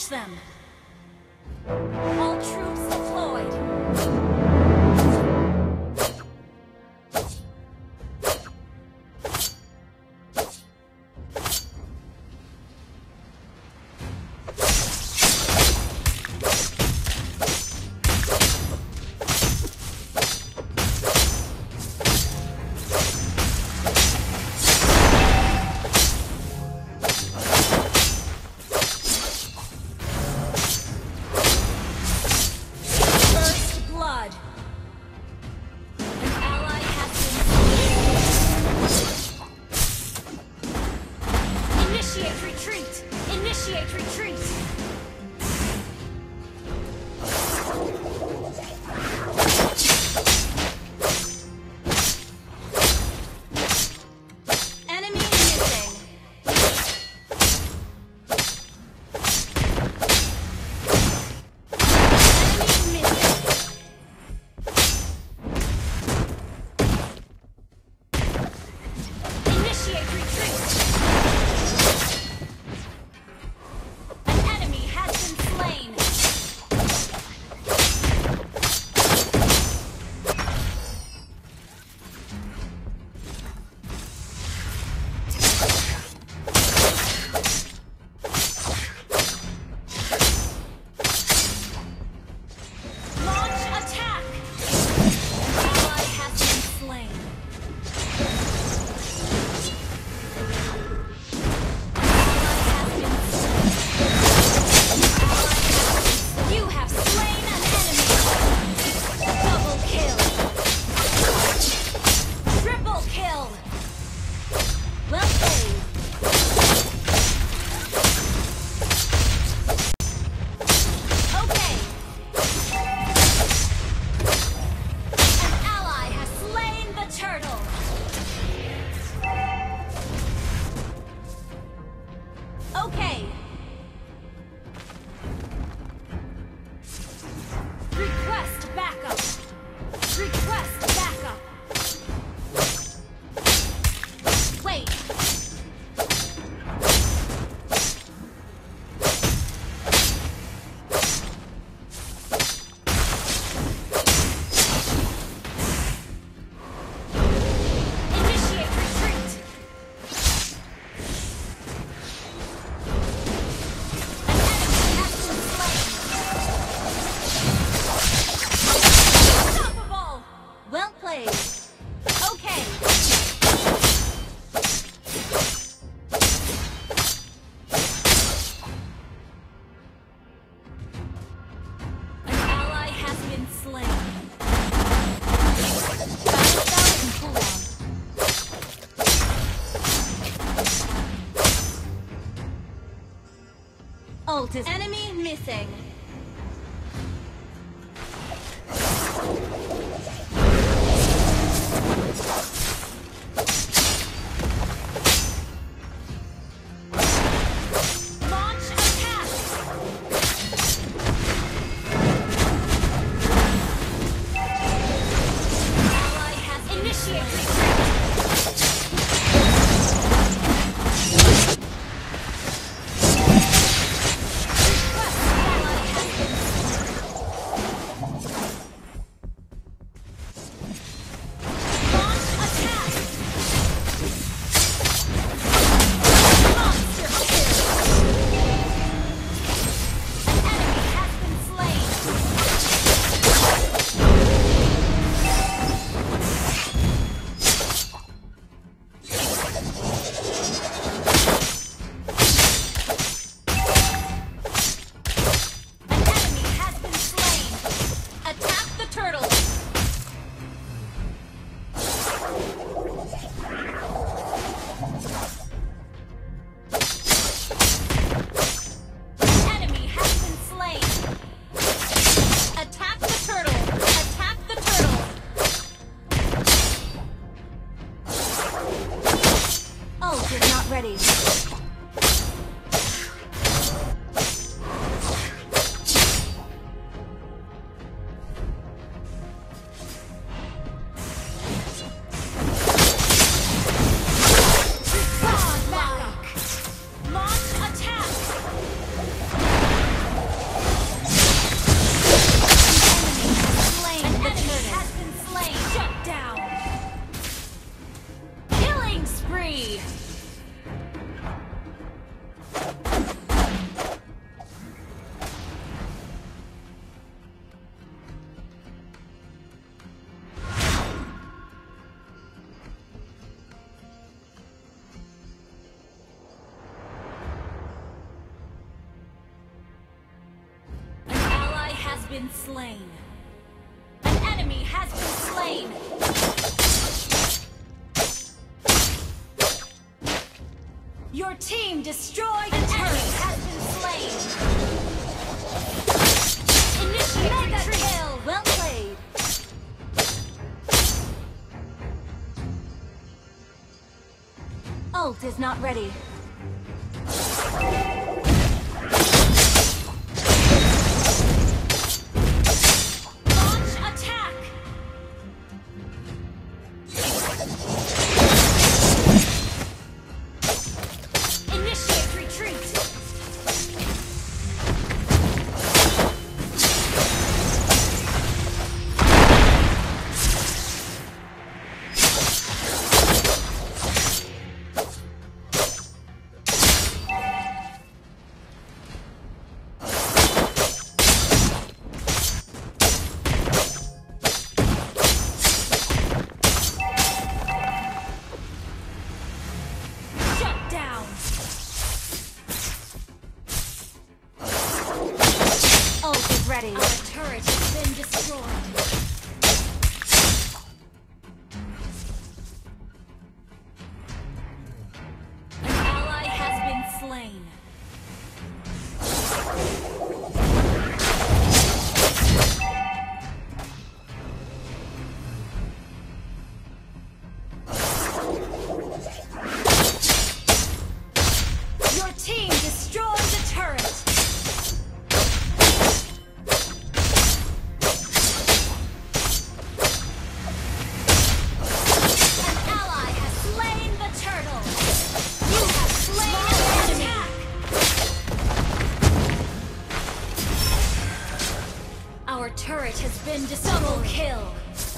Catch them! All troops deployed! Initiate retreat! Enemy missing! Enemy missing! Initiate retreat! Okay. Request backup. Request backup. Wait. Initiate retreat. Well played. Okay. An ally has been slain. Battle style and cooldown. Ult is enemy missing. Launch attack! has been slain. An enemy has been slain. Your team destroyed a turret. Has been slain. Initiate mega kill. Well played. Ult is not ready. Launch attack. Initiate retreat. Ready. Our turret has been destroyed. An ally has been slain. Your team destroyed the turret. Our turret has been double kill.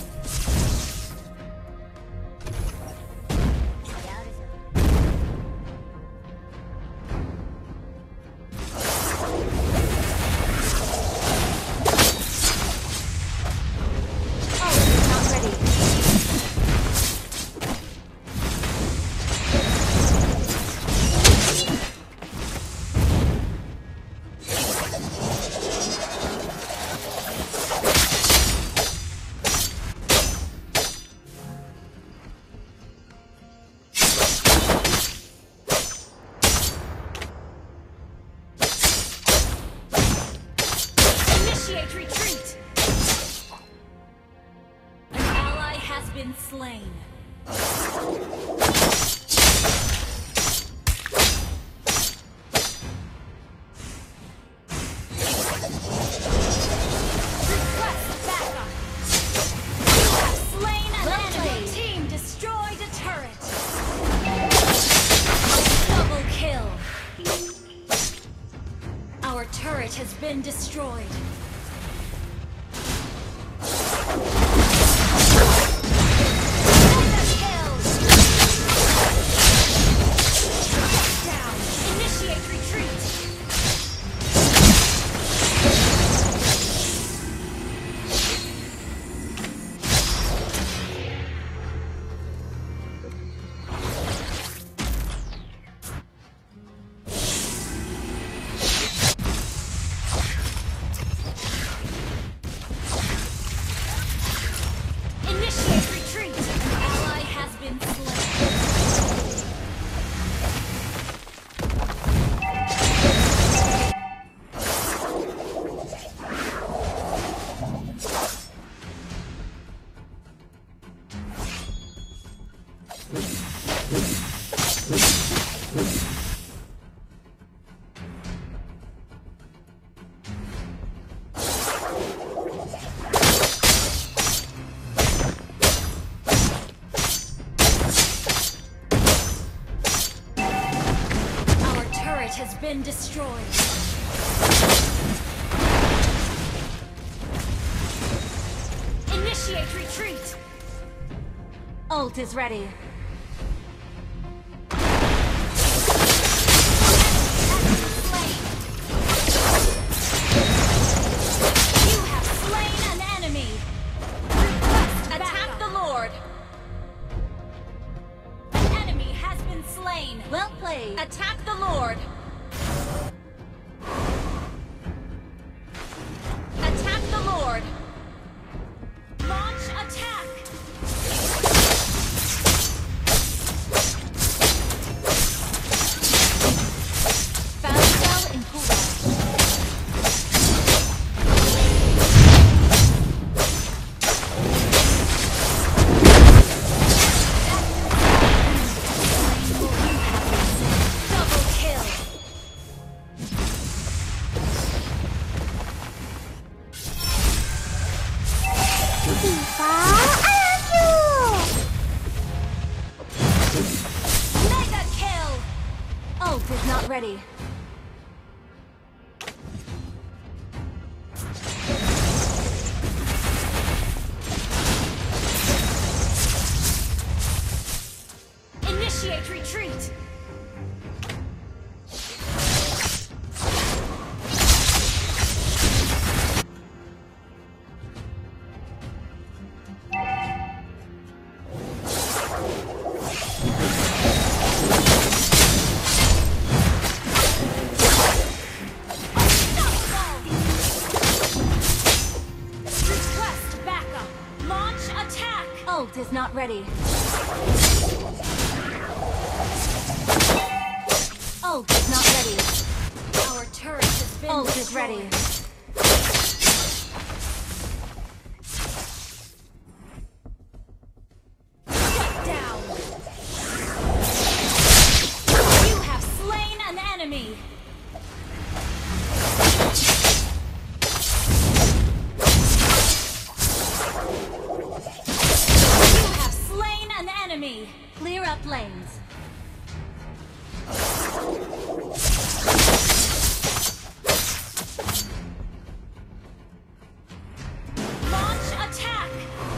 Retreat! An ally has been slain. Request backup! You have slain an enemy! Team destroyed a turret! Double kill! Our turret has been destroyed. Has been destroyed. Initiate retreat. Ult is ready. You have slain an enemy. Request attack the Lord. An enemy has been slain. Well played. Attack the Lord. Attack not ready. Initiate retreat! Ult is not ready. Ult is not ready. Our turret has been Ult is ready. Shut down. You have slain an enemy. Clear up lanes. Launch attack!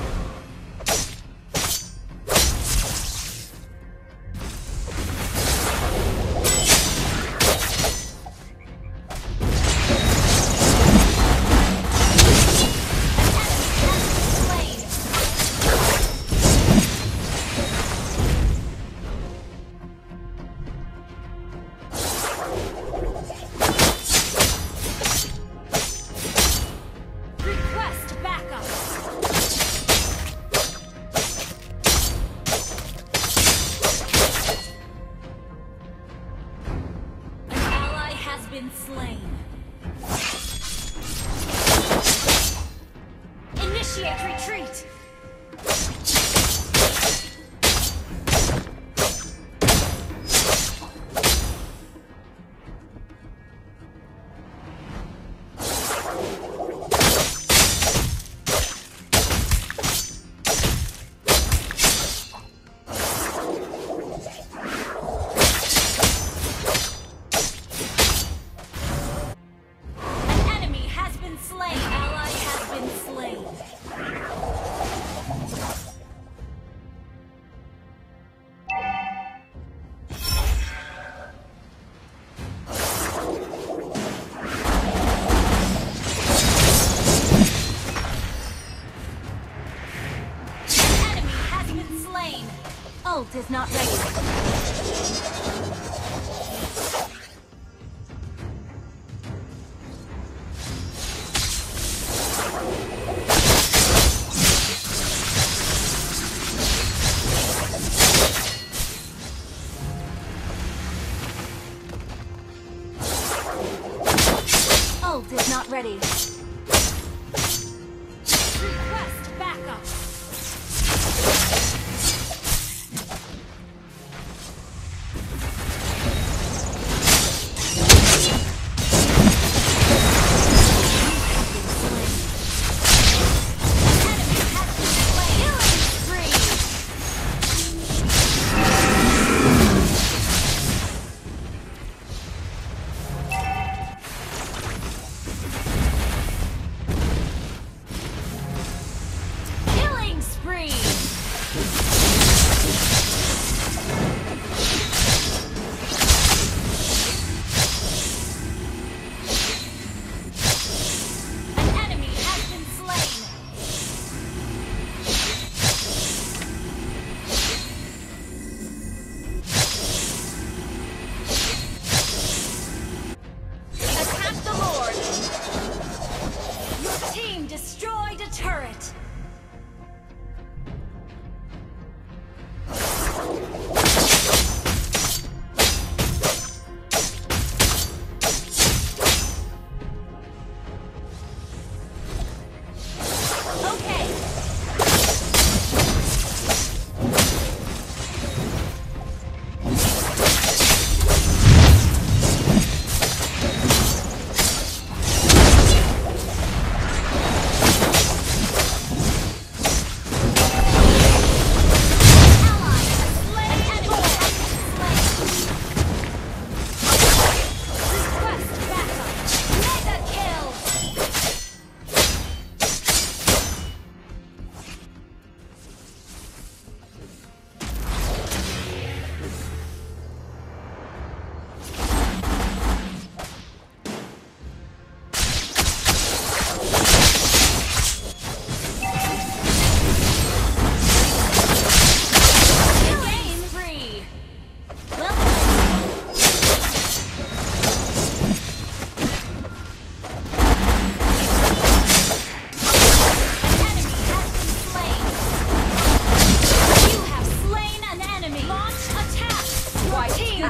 Been slain. Initiate retreat. Ult is not ready. Ult is not ready. Request backup.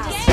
Destroyed